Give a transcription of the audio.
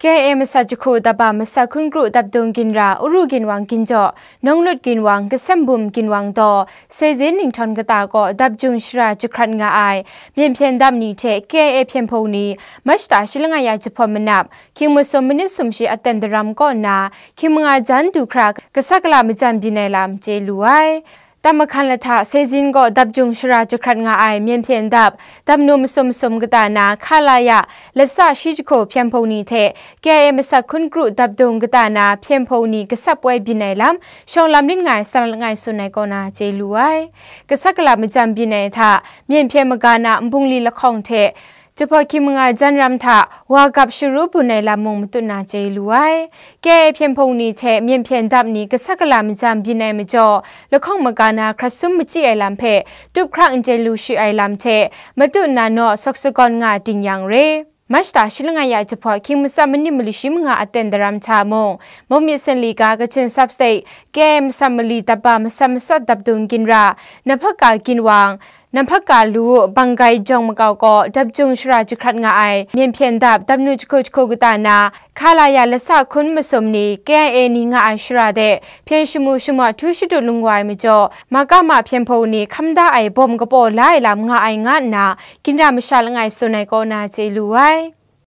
แกมสัจโคดับบามสักคุณกรุดับดงกินราอุรุกินวังกินจ่อนงลุดกินวังกษัมบุมกินวังต่อเซเจนิงทอนกตาก็ดับจุงชราจุครันงาไอเมียนเพียนดับนี้เทแกเพียนพงนี้มัชตาชิลงายาจะพอมนับคิมมุสมนิสมชีอัตเตนดรามก็นาคิมงาจันดูครากกษักลามจันบินในลามเจลุไอตามคันละท่าเซจินก็ดับจุงชราจุครันงาไอเมียนเพียนดับนุมสมกตานาคาลายะและซาชิจโคเพียงพงนี้เทแกมสักคุณกรุดับดงกตานาเพียงพงนี้กษับไว้บินในลำช่องลำลิ้นไงสารไงส่วนในก็นาเจลุไอกษักลามจันบินในท่าเมียนเพียงมกานาบุงลีละของเทจะพอคิมงาจันรำถาวากับชรูปุในลำมงมตุนาเจลุไอแกเพียงพงนี้เทเมียนเพียงดับนี้กษักลามจันบินในมจ่อละของมกานาครัสุมมจีไอลำเพทุกครั้งเจลูชีไอลำเทมตุนาโนสกสกอนงาติงยังเรมัชตาชิลงายาจะพอคิมซามันนิมลิชิมงาอัตเตนดรามชามงมมีสันลีกากระเชนซับสเตเกมซัมลีตับบามซัมสัดดับดุงกินรานภกากินวางนำพักกาลูบังไกจงมะเกาก็ดับจุงชราจุครัดงาไอเมียนเพียนดับนุจโคจโคกุตานาคาลายาละสะคุณมสมนีแกเอนีงาไอชราเดเพียงชมุทุชุดุลุงไวมจ่อมากามาเพียงพนีคำด่าไอบอมกะโปไล่ลำงาไองานากินรามชาลงไอสุนัยก็นาเจลุไว